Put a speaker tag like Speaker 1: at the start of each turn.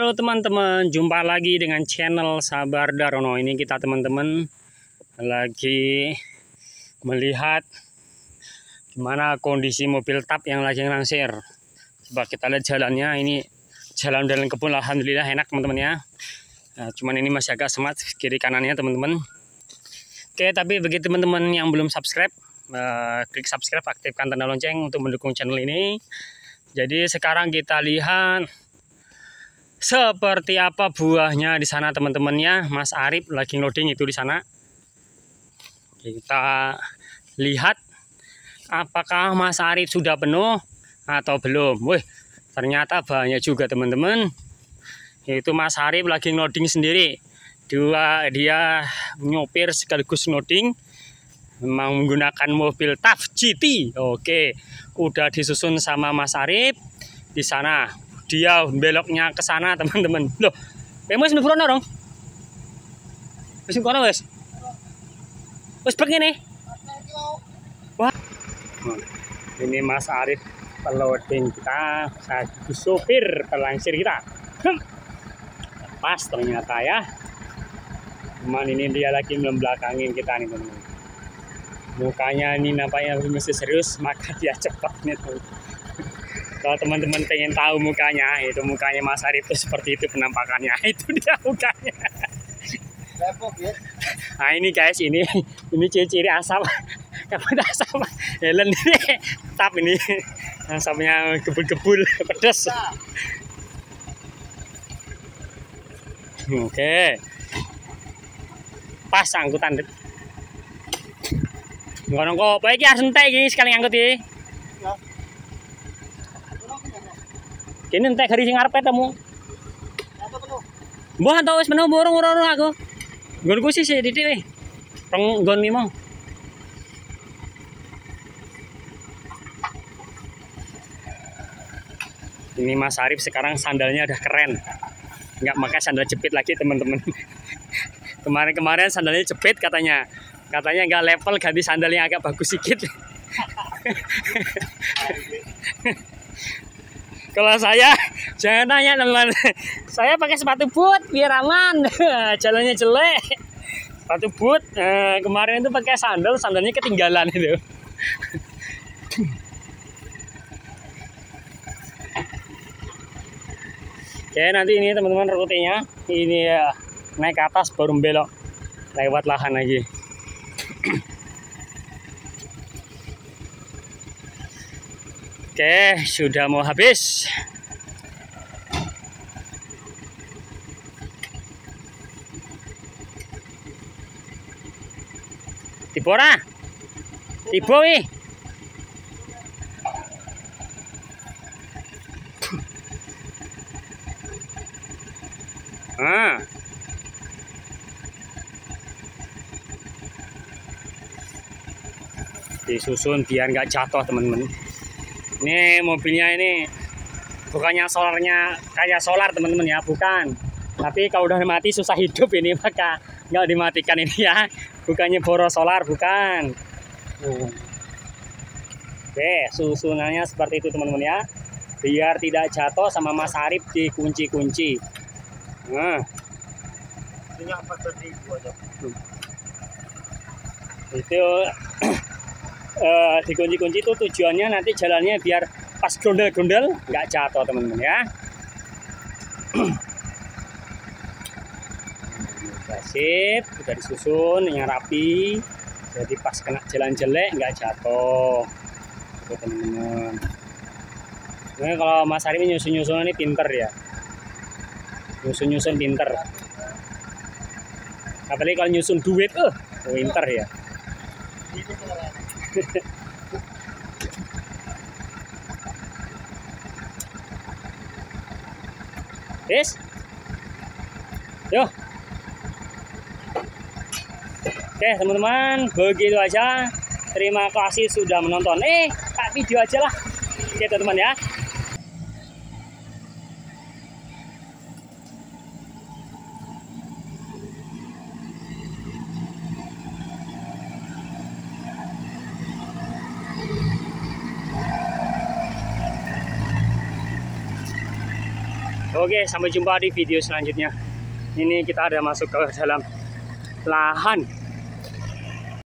Speaker 1: Halo teman-teman, jumpa lagi dengan channel Sabar Darono. Ini kita teman-teman lagi melihat gimana kondisi mobil tap yang lagi ngelangsir. Coba kita lihat jalannya. Ini jalan kebun, alhamdulillah enak teman-teman ya. Nah, cuman ini masih agak semat kiri kanannya teman-teman. Oke, tapi bagi teman-teman yang belum subscribe, klik subscribe, aktifkan tanda lonceng untuk mendukung channel ini. Jadi sekarang kita lihat seperti apa buahnya di sana teman-teman ya. Mas Arif lagi loading itu di sana. Kita lihat apakah Mas Arif sudah penuh atau belum. Wih, ternyata banyak juga teman-teman. Itu Mas Arif lagi loading sendiri. Dia nyopir sekaligus loading. Memang menggunakan mobil TAF GT. Oke, udah disusun sama Mas Arif di sana. Dia beloknya ke sana teman-teman. Loh, wis mlebu dong. Wis kono wis. Wis begini. Wah. Ini Mas Arif peloading kita, saya supir pelangsir kita. Pas ternyata ya. Cuman ini dia lagi membelakangin kita nih teman-teman. Mukanya ini nampaknya masih serius, maka dia cepat nih tuh. Kalau teman-teman pengen tahu mukanya, itu mukanya Mas Arif itu seperti itu penampakannya. Itu dia mukanya. Nah ini guys, ini ciri-ciri asap. Kabut asap. Helen ini tap ini. Asapnya gebul-gebul, pedas. Oke. Pas angkutan. Ngono kok, baik ya entek iki sekali angkut iki. Kini entek hari sing arep temu. Mbah entuk wis penuh burung aku. Nggonku sih titik we. Rong nggon mimo. Ini Mas Arif sekarang sandalnya udah keren. Enggak pakai sandal jepit lagi teman-teman. Kemarin sandalnya jepit katanya. Katanya enggak level, ganti sandal yang agak bagus sedikit. Kalau saya jangan tanya teman, saya pakai sepatu boot biar aman. Jalannya jelek. Sepatu boot. Kemarin itu pakai sandalnya ketinggalan itu. Oke, nanti ini teman-teman rutenya ini ya, naik ke atas baru belok lewat lahan lagi. Oke, sudah mau habis. Tiba ora? Tiba wih. Ah. Disusun biar nggak jatuh teman-teman. Ini mobilnya ini bukannya solarnya kayak solar teman-teman ya, bukan. Tapi kalau udah mati susah hidup ini, maka nggak dimatikan ini ya. Bukannya boros solar, bukan. Oke, susunannya seperti itu teman-teman ya. Biar tidak jatuh sama Mas Arif di kunci-kunci. Nah. Ini apa tadi itu dikunci-kunci itu tujuannya nanti jalannya biar pas gondel-gondel nggak jatuh teman-teman ya. Sip, udah disusun yang rapi, jadi pas kena jalan jelek nggak jatuh teman-teman. Nah, kalau Mas Arif nyusun-nyusun ini pinter ya, nyusun pinter. Apalagi kalau nyusun duit, pinter ya. Yes. Yo. Oke teman-teman, begitu aja. Terima kasih sudah menonton. Pak video aja lah. Oke teman-teman ya. Oke, sampai jumpa di video selanjutnya. Ini kita ada masuk ke dalam lahan